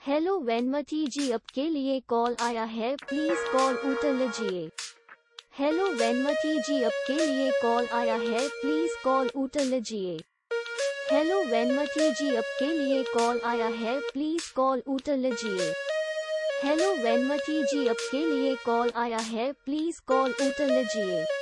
Hello वेनमती जी, आपके लिए call आया है, प्लीज कॉल उठा लीजिए। हेलो वेनमती जी, आपके लिए कॉल आया है, प्लीज कॉल उठा लीजिए। हेलो वेनमती जी, आपके लिए कॉल आया है, प्लीज कॉल उठा लीजिए। हेलो वेनमती जी, आपके लिए कॉल आया है, प्लीज कॉल उठा लीजिए।